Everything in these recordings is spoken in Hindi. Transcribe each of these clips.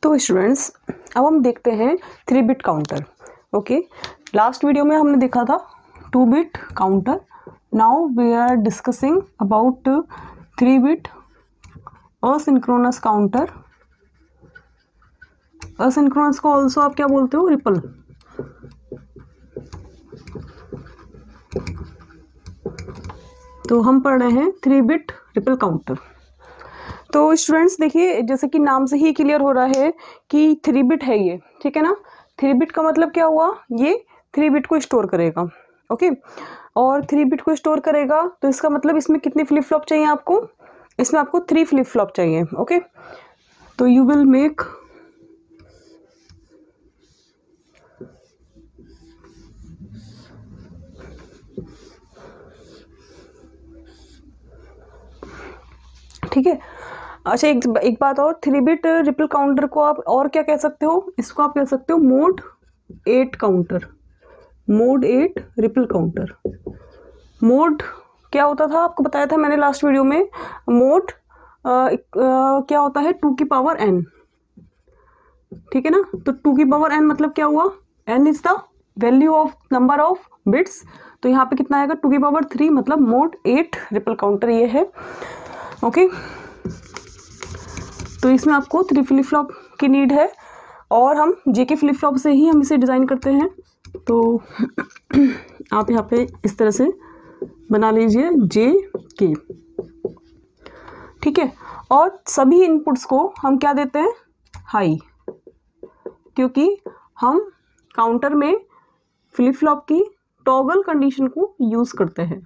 तो स्टूडेंट्स अब हम देखते हैं 3 bit counter. Okay, last video में हमने देखा था 2 bit counter. Now we are discussing about 3 bit asynchronous counter. Asynchronous को ऑल्सो आप क्या बोलते हो? रिपल। तो हम पढ़ रहे हैं 3 बिट रिपल काउंटर। तो स्टूडेंट्स देखिए, जैसे कि नाम से ही क्लियर हो रहा है कि 3 बिट है ये, ठीक है ना। 3 बिट का मतलब क्या हुआ? ये 3 बिट को स्टोर करेगा। ओके, और 3 बिट को स्टोर करेगा तो इसका मतलब इसमें कितनी फ्लिप फ्लॉप चाहिए आपको? इसमें आपको 3 फ्लिप फ्लॉप चाहिए। ओके, तो यू विल मेक ठीक है। अच्छा, एक बात और, 3 बिट रिपल काउंटर को आप और क्या कह सकते हो? इसको आप कह सकते हो mod 8 counter. Mod 8 ripple counter. Mod क्या होता था आपको बताया था मैंने लास्ट वीडियो में। मोड क्या होता है? 2 की पावर n, ठीक है ना। तो 2 की पावर n मतलब क्या हुआ? n is the value of number of bits. तो यहाँ पे कितना आएगा? 2 की पावर 3, मतलब मोड 8 रिपल काउंटर ये है। ओके, तो इसमें आपको 3 फ्लिप फ्लॉप की नीड है और हम जे के फ्लिप फ्लॉप से ही हम इसे डिज़ाइन करते हैं। तो आप यहाँ पे इस तरह से बना लीजिए जे के, ठीक है। और सभी इनपुट्स को हम क्या देते हैं? हाई, क्योंकि हम काउंटर में फ्लिप फ्लॉप की टॉगल कंडीशन को यूज़ करते हैं,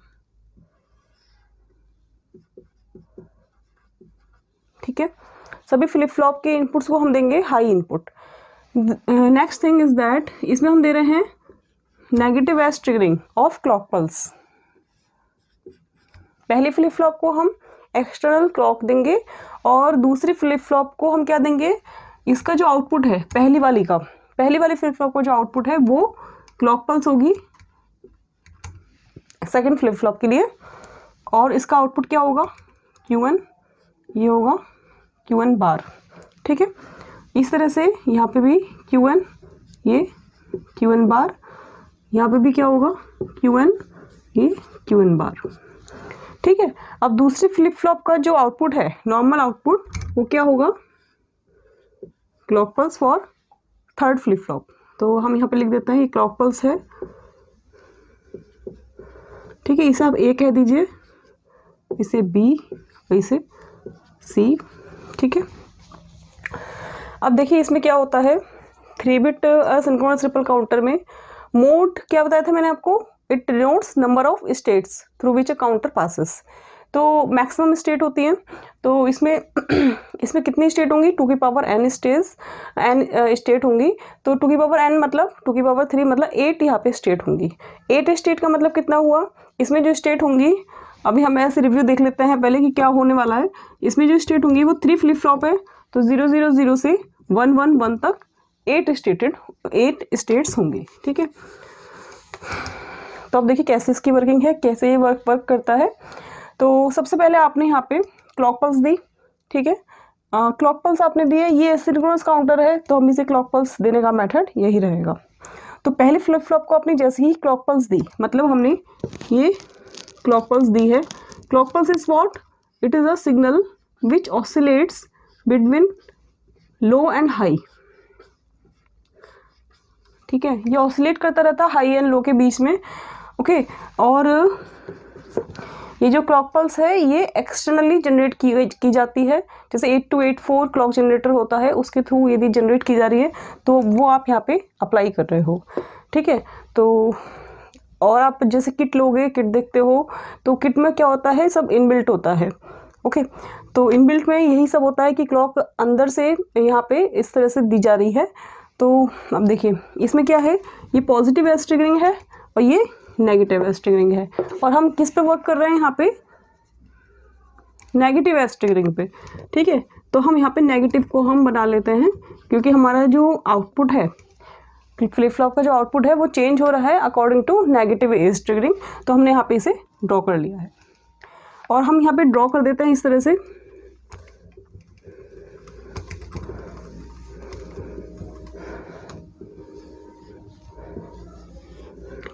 ठीक है। सभी फ्लिप फ्लॉप के इनपुट्स को हम देंगे high input. Next thing is that इसमें हम दे रहे हैं negative edge triggering of clock pulse. पहली फ्लिप फ्लॉप को हम एक्सटर्नल क्लॉक देंगे और दूसरी फ्लिप फ्लॉप को हम क्या देंगे? इसका जो आउटपुट है पहली वाली फ्लिप फ्लॉप का जो आउटपुट है वो क्लॉक पल्स होगी सेकंड फ्लिप फ्लॉप के लिए, और इसका आउटपुट क्या होगा? Q1, ये होगा Q1 बार, ठीक है। इस तरह से यहाँ पे भी Q1, ये Q1 बार, यहाँ पे भी क्या होगा? Q1, ये Q1 बार, ठीक है। अब दूसरी फ्लिप फ्लॉप का जो आउटपुट है, नॉर्मल आउटपुट, वो क्या होगा? Clock pulse for third flip flop. तो हम यहाँ पे लिख देते हैं ये क्लॉक पल्स है, ठीक है। इसे आप A कह दीजिए, इसे B, इसे C, ठीक है। अब देखिए इसमें क्या होता है 3 बिट सिंक्रोनस रिपल काउंटर में। मोड क्या बताया था मैंने आपको? It denotes number of states through which a counter passes. तो मैक्सिमम स्टेट होती हैं। तो इसमें इसमें कितनी स्टेट होंगी? 2 की पावर n स्टेट होंगी। तो 2 की पावर n मतलब 2 की पावर 3 मतलब 8 यहाँ पे स्टेट होंगी। 8 स्टेट का मतलब कितना हुआ? इसमें जो स्टेट होंगी, अभी हम ऐसे रिव्यू देख लेते हैं पहले कि क्या होने वाला है। इसमें जो स्टेट होंगी वो 3 फ्लिप फ्लॉप है, तो 000 से 111 तक 8 स्टेट्स होंगी, ठीक है। तो अब देखिए कैसे इसकी वर्किंग है, कैसे ये वर्क करता है। तो सबसे पहले आपने यहाँ पे क्लॉक पल्स दी, ठीक है। क्लॉक पल्स आपने दिए, ये सिंक्रोनस काउंटर है तो हम इसे क्लॉक पल्स देने का मेथड यही रहेगा। तो पहले फ्लिप फ्लॉप को आपने जैसे ही क्लॉक पल्स दी, मतलब हमने ये क्लॉक पल्स दी है। Clock pulse is what? It is a signal which oscillates between low and high, ठीक है। ये ऑसिलेट करता रहता है हाई एंड लो के बीच में, ओके। और ये जो क्लॉक पल्स है ये एक्सटर्नली जनरेट की जाती है, जैसे 8284 क्लॉक जनरेटर होता है उसके थ्रू यदि जनरेट की जा रही है तो वो आप यहाँ पे अप्लाई कर रहे हो, ठीक है। तो और आप जैसे किट लोगे, किट देखते हो तो किट में क्या होता है? सब इनबिल्ट होता है, ओके। तो इनबिल्ट में यही सब होता है कि क्लॉक अंदर से यहाँ पे इस तरह से दी जा रही है। तो अब देखिए इसमें क्या है? ये पॉजिटिव एज ट्रिगरिंग है और ये नेगेटिव एज ट्रिगरिंग है, और हम किस पे वर्क कर रहे हैं यहाँ पे? नेगेटिव एज ट्रिगरिंग पे, ठीक है। तो हम यहाँ पे नेगेटिव को हम बना लेते हैं क्योंकि हमारा जो आउटपुट है, फ्लिप फ्लॉप का जो आउटपुट है वो चेंज हो रहा है according to negative edge triggering. तो हमने यहाँ पे इसे ड्रॉ कर लिया है और हम यहाँ पे ड्रॉ कर देते हैं इस तरह से।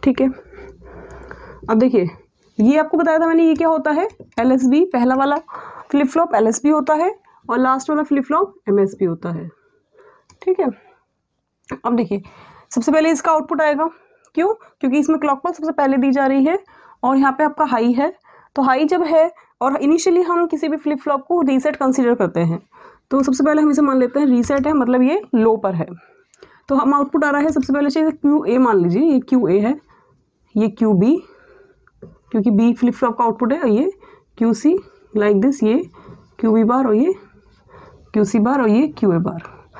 ठीक है। अब देखिए ये आपको बताया था मैंने, ये क्या होता है LSB, पहला वाला फ्लिप फ्लॉप LSB होता है और लास्ट वाला फ्लिप फ्लॉप MSB होता है। ठीक है। अब देखिए सबसे पहले इसका आउटपुट आएगा, क्यों? क्योंकि इसमें क्लॉक पल्स सबसे पहले दी जा रही है और यहाँ पे आपका हाई है, तो हाई जब है और इनिशियली हम किसी भी फ्लिप फ्लॉप को रीसेट कंसीडर करते हैं, तो सबसे पहले हम इसे मान लेते हैं रीसेट है, मतलब ये लो पर है। तो हम आउटपुट आ रहा है सबसे पहले चाहिए QA, मान लीजिए ये QA है, ये QB, क्योंकि B फ्लिप फ्लॉप का आउटपुट है, और ये QC लाइक दिस, ये QB बार और ये QC बार और ये QA बार।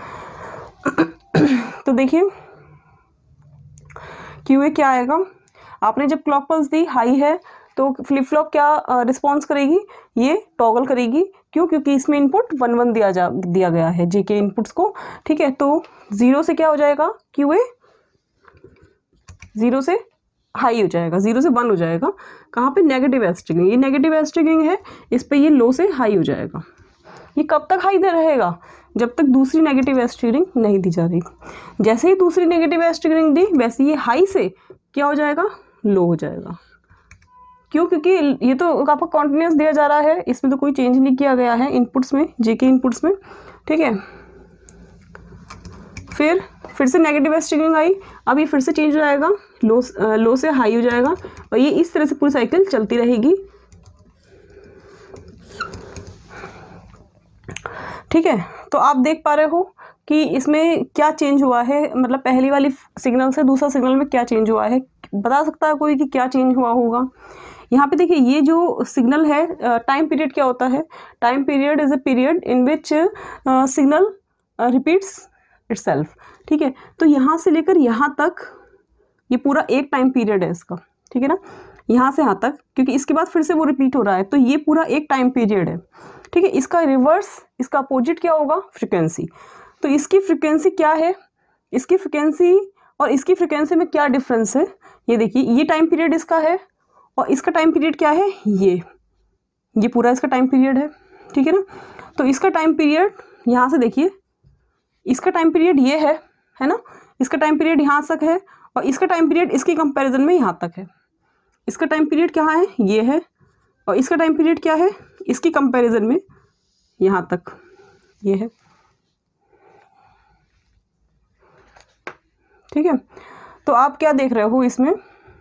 तो देखिए QA क्या आएगा, आपने जब क्लॉक पल्स दी हाई है तो फ्लिप फ्लॉप क्या रिस्पॉन्स करेगी, ये टॉगल करेगी। क्यों? क्योंकि इसमें इनपुट 1 1 दिया गया है JK इनपुट्स को। ठीक है, तो 0 से क्या हो जाएगा, QA 0 से हाई हो जाएगा, 0 से 1 हो जाएगा। कहाँ पे? नेगेटिव एज ट्रिगरिंग, ये नेगेटिव एज ट्रिगरिंग है, इस पे ये लो से हाई हो जाएगा। ये कब तक हाई दे रहेगा? जब तक दूसरी नेगेटिव एज ट्रिगरिंग नहीं दी जा रही। जैसे ही दूसरी नेगेटिव एज ट्रिगरिंग दी, वैसे ये हाई से क्या हो जाएगा, लो हो जाएगा। क्यों? क्योंकि ये तो आपको कॉन्टिन्यूस दिया जा रहा है, इसमें तो कोई चेंज नहीं किया गया है इनपुट्स में, JK इनपुट्स में। ठीक है, फिर से नेगेटिव एज ट्रिगरिंग आई, अब ये फिर से चेंज हो जाएगा, लो से हाई हो जाएगा, और ये इस तरह से पूरी साइकिल चलती रहेगी। ठीक है, तो आप देख पा रहे हो कि इसमें क्या चेंज हुआ है, मतलब पहली वाली सिग्नल से दूसरा सिग्नल में क्या चेंज हुआ है। बता सकता है कोई कि क्या चेंज हुआ होगा? यहाँ पे देखिए ये जो सिग्नल है, टाइम पीरियड क्या होता है? Time period is a period in which signal repeats itself. ठीक है, तो यहाँ से लेकर यहाँ तक ये पूरा एक टाइम पीरियड है इसका। ठीक है ना, यहाँ से यहाँ तक, क्योंकि इसके बाद फिर से वो रिपीट हो रहा है, तो ये पूरा एक टाइम पीरियड है। ठीक है, इसका रिवर्स, इसका अपोजिट क्या होगा? फ्रिक्वेंसी। तो इसकी फ्रिक्वेंसी क्या है, इसकी फ्रिक्वेंसी और इसकी फ्रिक्वेंसी में क्या डिफरेंस है? ये देखिए, ये टाइम पीरियड इसका है और इसका टाइम पीरियड क्या है? ये पूरा इसका टाइम पीरियड है। ठीक है ना, तो इसका टाइम पीरियड यहाँ से देखिए, इसका टाइम पीरियड ये है ना, इसका टाइम पीरियड यहाँ तक है और इसका टाइम पीरियड इसकी कंपैरिजन में यहाँ तक है। इसका टाइम पीरियड क्या है? ये है, और इसका टाइम पीरियड क्या है? इसकी कंपैरिजन में यहाँ तक ये है। ठीक है, तो आप क्या देख रहे हो इसमें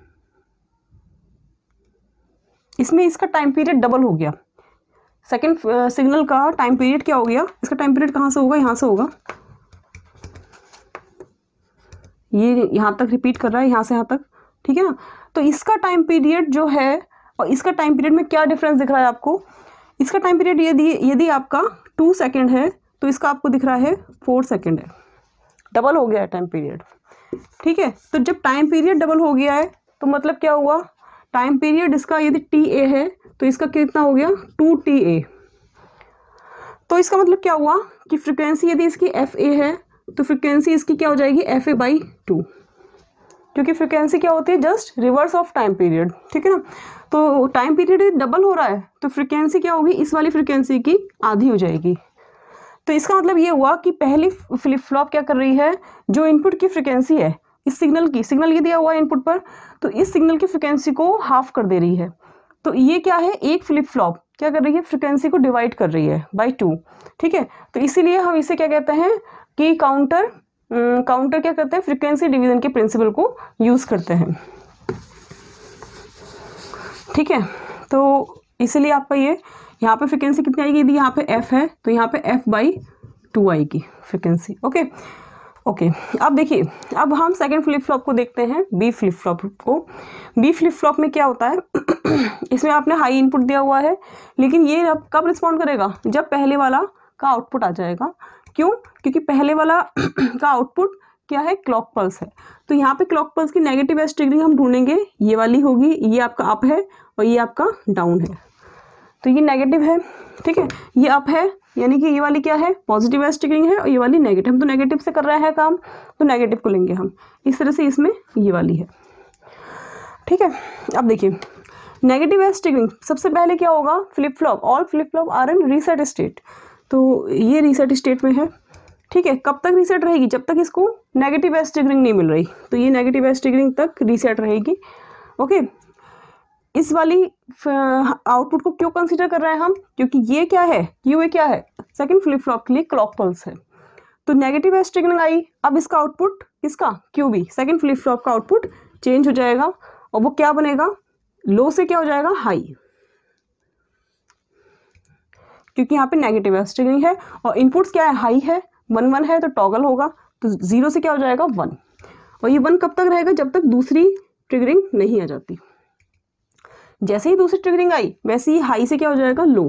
इसका टाइम पीरियड डबल हो गया। सेकंड सिग्नल का टाइम पीरियड क्या हो गया? इसका टाइम पीरियड कहाँ से होगा? यहाँ से होगा। ये यहाँ तक रिपीट कर रहा है, यहाँ से यहाँ तक। ठीक है ना, तो इसका टाइम पीरियड जो है और इसका टाइम पीरियड में क्या डिफरेंस दिख रहा है आपको? इसका टाइम पीरियड यदि आपका 2 सेकेंड है तो इसका आपको दिख रहा है 4 सेकेंड है। डबल हो गया है टाइम पीरियड। ठीक है, तो जब टाइम पीरियड डबल हो गया है तो मतलब क्या हुआ? टाइम पीरियड इसका यदि TA है तो इसका कितना हो गया? 2TA। तो इसका मतलब क्या हुआ कि फ्रिक्वेंसी यदि इसकी FA है तो फ्रिक्वेंसी इसकी क्या हो जाएगी? FA/2, क्योंकि फ्रिक्वेंसी क्या होती है? Just reverse of time period. ठीक है ना, तो टाइम पीरियड डबल हो रहा है तो फ्रिक्वेंसी क्या होगी? इस वाली फ्रिक्वेंसी की आधी हो जाएगी। तो इसका मतलब ये हुआ कि पहली फ्लिप फ्लॉप क्या कर रही है, जो इनपुट की फ्रिक्वेंसी है इस सिग्नल ये दिया हुआ है इनपुट पर, तो इस सिग्नल की फ्रिक्वेंसी को हाफ कर दे रही है। तो ये क्या है? एक फ्लिप फ्लॉप क्या कर रही है? फ्रिक्वेंसी को डिवाइड कर रही है बाय 2। ठीक है, तो इसीलिए हम इसे क्या कहते हैं कि काउंटर क्या करते हैं? फ्रिक्वेंसी डिवीजन के प्रिंसिपल को यूज करते हैं। ठीक है, तो इसीलिए आपका ये यहाँ पे फ्रिक्वेंसी कितनी आएगी? यदि यहाँ पे F है तो यहाँ पे F/2 आएगी फ्रिक्वेंसी। ओके, अब देखिए, अब हम सेकंड फ्लिप फ्लॉप को देखते हैं, B फ्लिप फ्लॉप को। B फ्लिप फ्लॉप में क्या होता है? इसमें आपने हाई इनपुट दिया हुआ है, लेकिन ये अब कब रिस्पॉन्ड करेगा? जब पहले वाला का आउटपुट आ जाएगा। क्यों? क्योंकि पहले वाला का आउटपुट क्या है? क्लॉक पल्स है। तो यहाँ पे क्लॉक पल्स की नेगेटिव एज ट्रिगरिंग हम ढूंढेंगे, ये वाली होगी, ये आपका अप है और ये आपका डाउन है। तो ये नेगेटिव है। ठीक है, ये अप है, यानी कि ये वाली क्या है? पॉजिटिव एज ट्रिगरिंग है, और ये वाली नेगेटिव। हम तो नेगेटिव से कर रहे हैं काम, तो नेगेटिव को लेंगे हम। इस तरह से इसमें ये वाली है। ठीक है, अब देखिए नेगेटिव एज ट्रिगरिंग, सबसे पहले क्या होगा? Flip flop, all flip flop are in reset state. तो ये रीसेट स्टेट में है। ठीक है, कब तक रीसेट रहेगी? जब तक इसको नेगेटिव एज ट्रिगरिंग नहीं मिल रही, तो ये नेगेटिव एज ट्रिगरिंग तक रीसेट रहेगी। ओके, इस वाली आउटपुट को क्यों कंसीडर कर रहे हैं हम? क्योंकि ये क्या है, ये क्या है, सेकंड फ्लिप फ्लॉप के लिए क्लॉक पल्स है। तो नेगेटिव एज ट्रिगरिंग आई, अब इसका आउटपुट किसका, QB, सेकंड फ्लिप फ्लॉप का आउटपुट चेंज हो जाएगा और वो क्या बनेगा, लो से क्या हो जाएगा, हाई, क्योंकि यहाँ पे नेगेटिव एज ट्रिगरिंग है और इनपुट्स क्या है, हाई है, 1 1 है तो टॉगल होगा, तो 0 से क्या हो जाएगा, 1। और ये 1 कब तक रहेगा, जब तक दूसरी ट्रिगरिंग नहीं आ जाती। जैसे ही दूसरी ट्रिगरिंग आई वैसे ही हाई से क्या हो जाएगा, लो,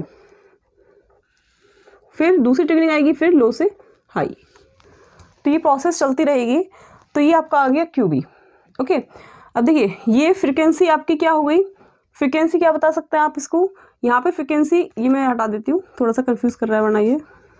फिर दूसरी ट्रिगरिंग आएगी, फिर लो से हाई, तो ये प्रोसेस चलती रहेगी। तो ये आपका आ गया QB। ओके, अब देखिए ये फ्रिक्वेंसी आपकी क्या हो गई, फ्रिक्वेंसी क्या बता सकते हैं आप इसको, यहाँ पे फ्रिक्वेंसी, ये मैं हटा देती हूँ, थोड़ा सा कंफ्यूज कर रहा है वरना ये,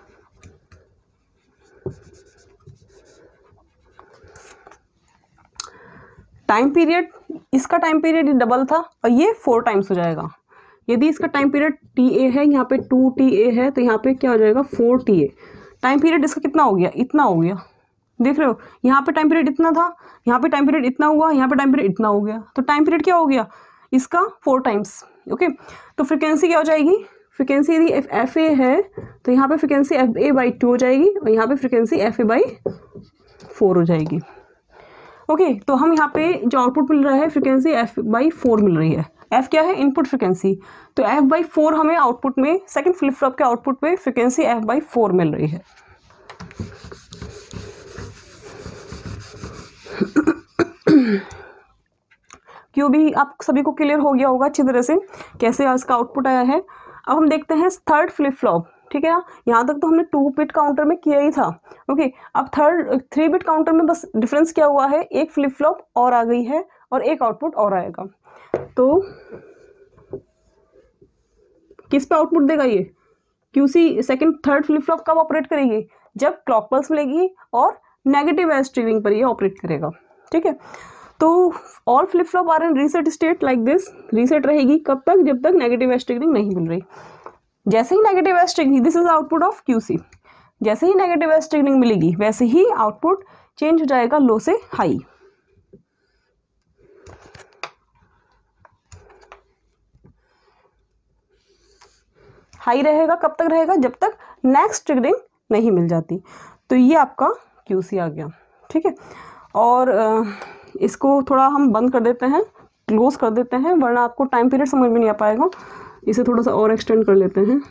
टाइम पीरियड, इसका टाइम पीरियड डबल था और ये 4 टाइम्स हो जाएगा। यदि इसका टाइम पीरियड TA है, यहाँ पे 2TA है, तो यहाँ पे क्या हो जाएगा, 4TA। टाइम पीरियड इसका कितना हो गया, इतना हो गया, देख रहे हो, यहाँ पे टाइम पीरियड इतना था, यहाँ पे टाइम पीरियड इतना हुआ, यहाँ पे टाइम पीरियड इतना हो गया, तो टाइम पीरियड क्या हो गया इसका, 4 टाइम्स। ओके, तो फ्रिक्वेंसी क्या हो जाएगी, फ्रिक्वेंसी यदि FA है तो यहाँ पे फ्रिक्वेंसी FA/2 हो जाएगी और यहाँ पे फ्रिक्वेंसी FA/4 हो जाएगी। ओके, तो हम यहाँ पे जो आउटपुट मिल रहा है फ्रिक्वेंसी F/4 मिल रही है। F क्या है, इनपुट फ्रिक्वेंसी, तो F/4 हमें आउटपुट में, सेकंड फ्लिप फ्लॉप के आउटपुट में फ्रिक्वेंसी F/4 मिल रही है। क्यों भी आप सभी को क्लियर हो गया होगा अच्छी तरह से कैसे इसका आउटपुट आया है। अब हम देखते हैं थर्ड फ्लिप फ्लॉप, ठीक है ना, यहाँ तक तो हमने 2 बिट काउंटर में किया ही था। ओके, अब 3 बिट काउंटर में बस डिफरेंस क्या हुआ है, एक फ्लिप फ्लॉप और आ गई है और एक आउटपुट और आएगा। तो किस पे आउटपुट देगा ये, QC second third flip flop कब ऑपरेट करेगी, जब क्लॉक पल्स मिलेगी और नेगेटिव एज ट्रिगरिंग पर ये ऑपरेट करेगा। ठीक है, तो all flip flop are in reset state like this, reset रहेगी कब तक, जब तक नेगेटिव एज ट्रिगरिंग नहीं मिल रही। जैसे ही negative edge triggering, this is output of QC, जैसे ही नेगेटिव एज ट्रिगरिंग मिलेगी वैसे ही आउटपुट चेंज हो जाएगा लो से हाई। हाई रहेगा कब तक रहेगा, जब तक नेक्स्ट ट्रिगरिंग नहीं मिल जाती। तो ये आपका QC आ गया। ठीक है, और इसको थोड़ा हम बंद कर देते हैं, क्लोज कर देते हैं, वरना आपको टाइम पीरियड समझ में नहीं आ पाएगा। इसे थोड़ा सा और एक्सटेंड कर लेते हैं।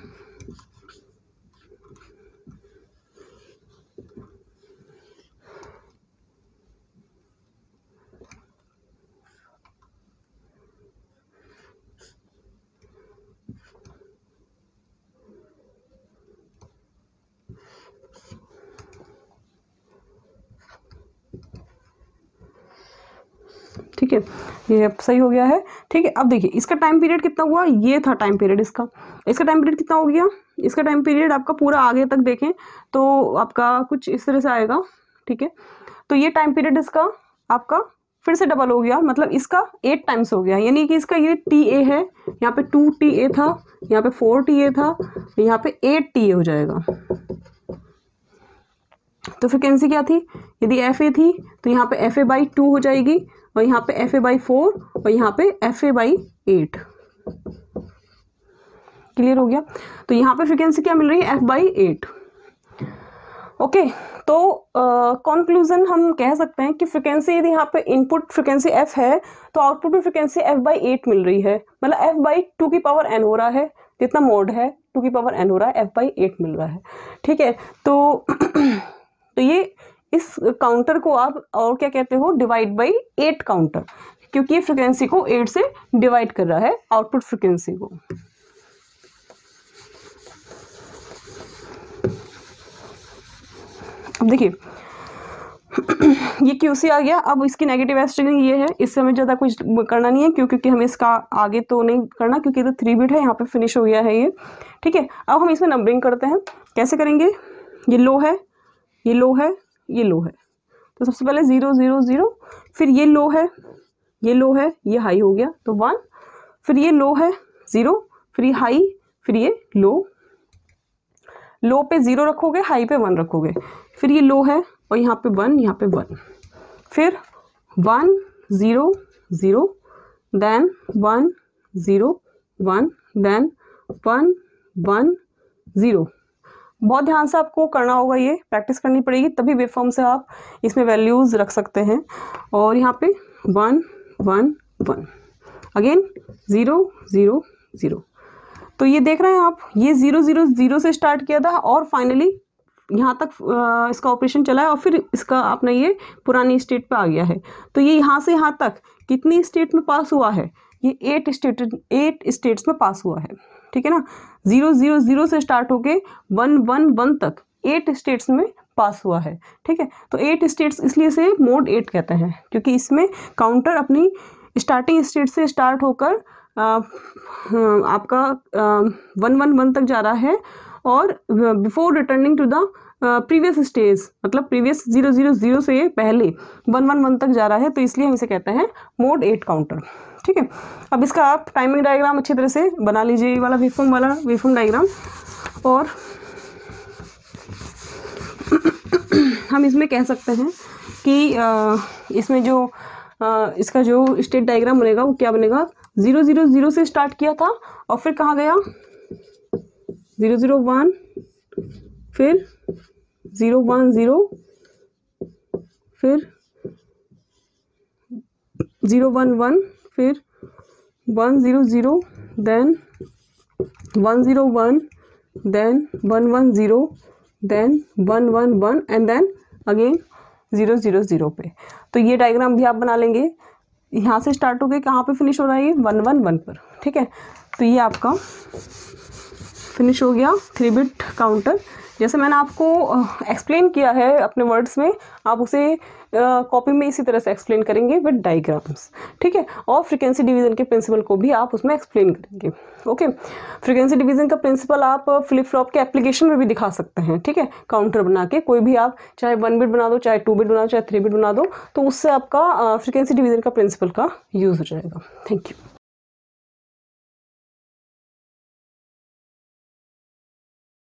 ठीक है, ये सही हो गया है। ठीक है, अब देखिए इसका टाइम पीरियड कितना हुआ, ये था टाइम पीरियड इसका टाइम पीरियड कितना हो गया, इसका टाइम पीरियड आपका पूरा आगे तक देखें तो आपका कुछ इस तरह से आएगा। ठीक है, तो ये टाइम पीरियड इसका आपका फिर से डबल हो गया, मतलब इसका 8 टाइम्स हो गया, यानी कि इसका ये TA है, यहाँ पे 2TA था, यहाँ पे 4TA था, यहाँ पे 8TA हो जाएगा। तो फ्रिक्वेंसी क्या थी, यदि FA थी तो यहाँ पे FA/2 हो जाएगी और यहाँ पे FA/4 और यहाँ पे FA/8। क्लियर हो गया, तो यहाँ पे फ्रिक्वेंसी क्या मिल रही है, F/8। ओके, तो कंक्लूजन हम कह सकते हैं कि फ्रिक्वेंसी यदि यहाँ पे इनपुट फ्रिक्वेंसी F है तो आउटपुट में फ्रिक्वेंसी F/8 मिल रही है, मतलब F/2n हो रहा है, जितना मोड है 2n हो रहा है, F/8 मिल रहा है। ठीक है, तो तो ये इस काउंटर को आप और क्या कहते हो, /8 काउंटर, क्योंकि ये फ्रिक्वेंसी को 8 से डिवाइड कर रहा है आउटपुट फ्रिक्वेंसी को। अब देखिए ये QC आ गया। अब इसकी नेगेटिव एज ट्रिगरिंग ये है, इससे हमें ज़्यादा कुछ करना नहीं है क्योंकि हमें इसका आगे तो नहीं करना, क्योंकि ये तो 3 बिट है, यहाँ पे फिनिश हो गया है ये। ठीक है, अब हम इसमें नंबरिंग करते हैं। कैसे करेंगे, ये लो है, ये लो है, ये लो है, तो सबसे पहले 0 0 0, फिर ये लो है, ये लो है, ये हाई हो गया तो 1, फिर ये लो है 0, फिर ये हाई, फिर ये लो, लो पे 0 रखोगे, हाई पे 1 रखोगे, फिर ये लो है और यहाँ पे 1, यहाँ पे 1, फिर 1 0 0, देन 1 0 1, देन 1 1 0। बहुत ध्यान से आपको करना होगा, ये प्रैक्टिस करनी पड़ेगी, तभी वेवफॉर्म से आप इसमें वैल्यूज़ रख सकते हैं। और यहाँ पे 1 1 1, अगेन 0 0 0। तो ये देख रहे हैं आप, ये 0 0 0 से स्टार्ट किया था और फाइनली यहाँ तक इसका ऑपरेशन चला है और फिर इसका अपना ये पुरानी स्टेट पे आ गया है। तो ये यहाँ से यहाँ तक कितनी स्टेट में पास हुआ है, ये 8 स्टेट्स में पास हुआ है, ठीक है ना। 0 0 0 से स्टार्ट होके 1 1 1 तक 8 स्टेट्स में पास हुआ है, ठीक है। तो 8 स्टेट्स इसलिए से मोड 8 कहते हैं, क्योंकि इसमें काउंटर अपनी स्टार्टिंग स्टेट से स्टार्ट होकर आपका 1 1 1 तक जा रहा है और before returning to the previous stage, मतलब प्रीवियस 0 0 0 से पहले 1 1 1 तक जा रहा है, तो इसलिए हम इसे कहते हैं मोड 8 काउंटर, ठीक है। अब इसका आप टाइमिंग डायग्राम अच्छी तरह से बना लीजिए, ये वाला वेवफॉर्म डायग्राम। और हम इसमें कह सकते हैं कि इसमें जो इसका जो स्टेट डायग्राम बनेगा वो क्या बनेगा, 0 0 0 से स्टार्ट किया था और फिर कहाँ गया 0 0 1, फिर 0 1 0, फिर 0 1 1, फिर 1 0 0, then 1 0 1, then 1 1 0, then 1 1 1 and then again 0 0 0 पे। तो ये डायग्राम भी आप बना लेंगे, यहाँ से स्टार्ट हो गए, कहाँ पे फिनिश हो रहा है ये 1 1 1 पर, ठीक है। तो ये आपका फिनिश हो गया 3 बिट काउंटर। जैसे मैंने आपको एक्सप्लेन किया है अपने वर्ड्स में, आप उसे कॉपी में इसी तरह से एक्सप्लेन करेंगे विद डायग्राम्स, ठीक है। और फ्रीक्वेंसी डिवीजन के प्रिंसिपल को भी आप उसमें एक्सप्लेन करेंगे, ओके। फ्रीक्वेंसी डिवीजन का प्रिंसिपल आप फ्लिप फ्लॉप के एप्लीकेशन में भी दिखा सकते हैं, ठीक है। काउंटर बना के कोई भी आप चाहे 1 बिट बना दो, चाहे 2 बिट बना दो, चाहे 3 बिट बना दो, तो उससे आपका फ्रीक्वेंसी डिवीजन का प्रिंसिपल का यूज़ हो जाएगा। Thank you.